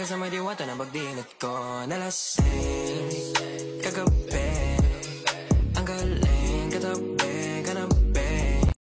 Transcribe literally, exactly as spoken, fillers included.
sa may diwata na pagdinat ko. Nalasing kagabi